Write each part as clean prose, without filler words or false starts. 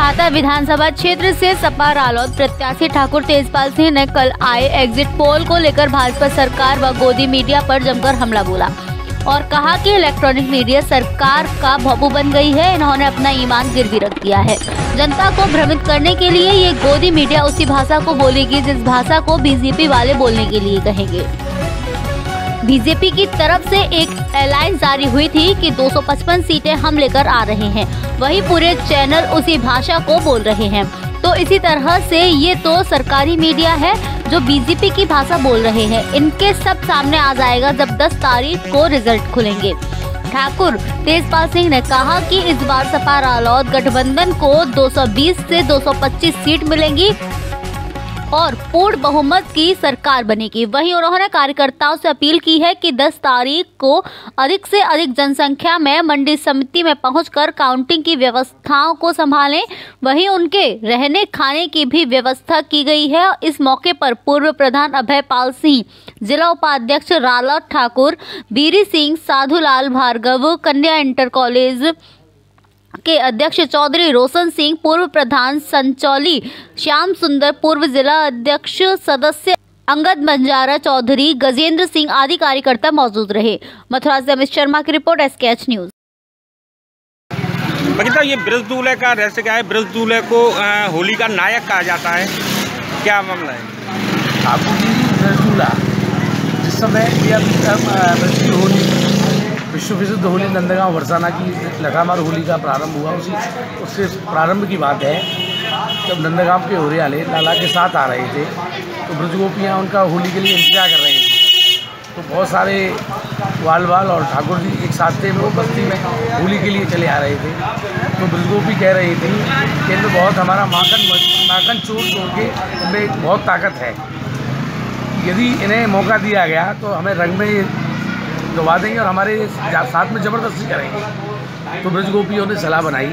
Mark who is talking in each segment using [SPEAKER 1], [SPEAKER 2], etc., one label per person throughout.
[SPEAKER 1] छाता विधानसभा क्षेत्र से सपा रालोद प्रत्याशी ठाकुर तेजपाल सिंह ने कल आए एग्जिट पोल को लेकर भाजपा सरकार व गोदी मीडिया पर जमकर हमला बोला और कहा कि इलेक्ट्रॉनिक मीडिया सरकार का भोंपू बन गई है। इन्होंने अपना ईमान गिरवी रख दिया है। जनता को भ्रमित करने के लिए ये गोदी मीडिया उसी भाषा को बोलेगी जिस भाषा को बीजेपी वाले बोलने के लिए कहेंगे। बीजेपी की तरफ से एक एलायंस जारी हुई थी कि 255 सीटें हम लेकर आ रहे हैं, वही पूरे चैनल उसी भाषा को बोल रहे हैं। तो इसी तरह से ये तो सरकारी मीडिया है जो बीजेपी की भाषा बोल रहे हैं। इनके सब सामने आ जाएगा जब 10 तारीख को रिजल्ट खुलेंगे। ठाकुर तेजपाल सिंह ने कहा कि इस बार सपा रालोद गठबंधन को 220 से 225 सीट मिलेंगी और पूर्ण बहुमत की सरकार बनेगी। वहीं उन्होंने कार्यकर्ताओं से अपील की है कि 10 तारीख को अधिक से अधिक जनसंख्या में मंडी समिति में पहुंचकर काउंटिंग की व्यवस्थाओं को संभालें। वहीं उनके रहने खाने की भी व्यवस्था की गई है। इस मौके पर पूर्व प्रधान अभय पाल सिंह, जिला उपाध्यक्ष रालोद ठाकुर, बीरी सिंह, साधुलाल भार्गव, कन्या इंटर कॉलेज के अध्यक्ष चौधरी रोशन सिंह, पूर्व प्रधान संचौली श्याम सुंदर, पूर्व जिला अध्यक्ष सदस्य अंगद बंजारा चौधरी, गजेंद्र सिंह आदि कार्यकर्ता मौजूद रहे। मथुरा से अमित शर्मा की रिपोर्ट, SKH न्यूज।
[SPEAKER 2] ये ब्रज दूल्हे का रहस्य क्या है? ब्रज दूल्हे को होली का नायक कहा जाता है, क्या मामला है?
[SPEAKER 3] ठाकुर जी ब्रज दूल्हा जिस समय होली विश्व प्रसिद्ध होली नंदगांव बरसाना की लठामार होली का प्रारंभ हुआ, उससे प्रारंभ की बात है। जब नंदगांव के होरे वाले लाला के साथ आ रहे थे तो ब्रजगोपियाँ उनका होली के लिए इंतजार कर रही थी। तो बहुत सारे वाल और ठाकुर जी एक साथ थे, वो बस्ती में होली के लिए चले आ रहे थे। तो ब्रजगोपी कह रही थी कि इनमें बहुत हमारा माखन चोर के इनमें बहुत ताकत है, यदि इन्हें मौका दिया गया तो हमें रंग में दबा देंगे और हमारे साथ में ज़बरदस्ती करेंगे। तो ब्रजगोपियों ने सलाह बनाई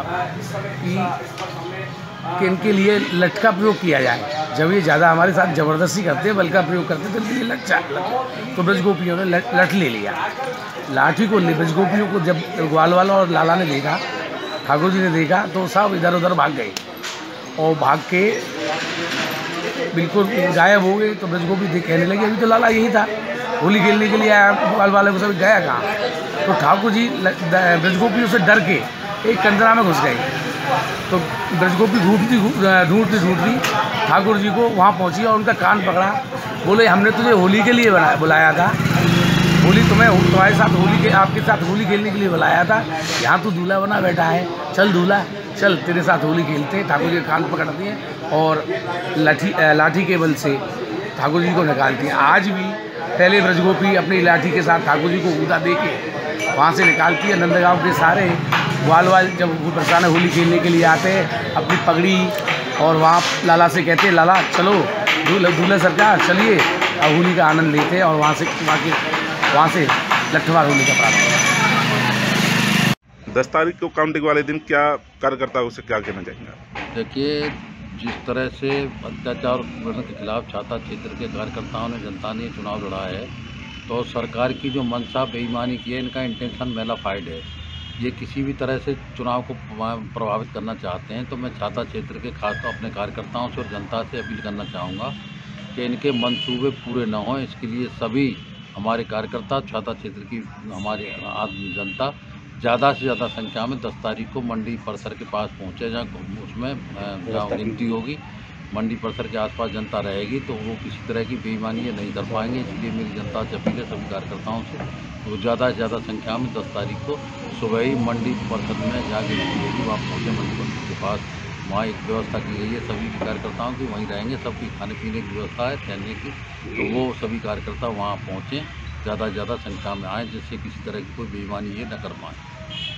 [SPEAKER 3] कि इनके लिए लठ का प्रयोग किया जाए। जब ये ज़्यादा हमारे साथ ज़बरदस्ती करते हैं, बल का प्रयोग करते हैं, तो इनके लिए लठ। तो ब्रजगोपियों ने लठ ले लिया। लाठी को ब्रजगोपियों को जब ग्वालवाला और लाला ने देखा, ठाकुर जी ने देखा, तो सब इधर उधर भाग गए और भाग के बिल्कुल गायब हो गए। तो ब्रजगोपी कहने लगे अभी तो लाला यही था, होली खेलने के लिए आया, ग्वाल वाले को सब गया कहाँ? तो ठाकुर जी ब्रजगोपियों से डर के एक कंदरा में घुस गए। तो ब्रजगोपी ढूंढती ठाकुर जी को वहाँ पहुँची और उनका कान पकड़ा। बोले हमने तुझे होली के लिए बुलाया था, होली तुम्हारे साथ आपके साथ होली खेलने के लिए बुलाया था। यहाँ तू दूल्हा बना बैठा है, चल दूल्हा चल तेरे साथ होली खेलते। ठाकुर जी कान पकड़ दिए और लाठी के बल से ठाकुर जी को निकालती हैं। आज भी पहले ब्रजगोपी अपनी लाठी के साथ ठाकुर जी को ऊदा दे के वहाँ से निकालती है। नंदगांव के सारे वाल जब बरसाना होली खेलने के लिए आते हैं अपनी पगड़ी और वहाँ लाला से कहते हैं लाला चलो दूल्हे सरकार चलिए, और होली का आनंद लेते हैं और वहाँ से लठमार होली का प्रारंभ।
[SPEAKER 4] 10 तारीख को काउंटिंग वाले दिन क्या कार्यकर्ता उसे क्या कहना चाहेंगे?
[SPEAKER 5] देखिए, जिस तरह से अत्याचार के खिलाफ छाता क्षेत्र के कार्यकर्ताओं ने जनता ने चुनाव लड़ा है, तो सरकार की जो मंशा बेईमानी की है, इनका इंटेंशन मेलाफाइड है। ये किसी भी तरह से चुनाव को प्रभावित करना चाहते हैं। तो मैं छाता क्षेत्र के खासतौर अपने कार्यकर्ताओं से और जनता से अपील करना चाहूँगा कि इनके मंसूबे पूरे न हों। इसके लिए सभी हमारे कार्यकर्ता, छाता क्षेत्र की हमारी जनता ज़्यादा से ज़्यादा संख्या में 10 तारीख को मंडी परिसर के पास पहुँचे, जहाँ गिनती होगी। मंडी परिसर के आसपास जनता रहेगी तो वो किसी तरह की बेईमानी नहीं कर पाएंगे। इसलिए मेरी जनता से अपील है सभी कार्यकर्ताओं से, वो ज़्यादा से ज़्यादा संख्या में 10 तारीख को सुबह ही मंडी परिसर में जहाँ गिनती होगी वहाँ पहुँचे। मंडी परिसर के पास वहाँ एक व्यवस्था की गई है सभी कार्यकर्ताओं की, वहीं रहेंगे। सबकी खाने पीने की व्यवस्था है, ठहरने की, तो वो सभी कार्यकर्ता वहाँ पहुँचें, ज़्यादा से ज़्यादा संख्या में आएँ, जिससे किसी तरह की कोई बेईमानी ये न कर पाएँ।